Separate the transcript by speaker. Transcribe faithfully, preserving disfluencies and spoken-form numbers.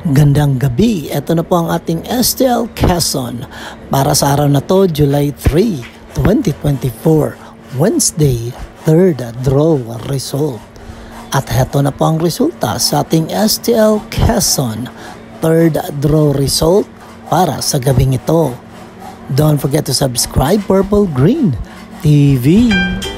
Speaker 1: Gandang gabi, ito na po ang ating S T L Quezon para sa araw na to, July third, twenty twenty-four, Wednesday, third draw result. At heto na po ang resulta sa ating S T L Quezon third draw result para sa gabing ito. Don't forget to subscribe Purple Green T V.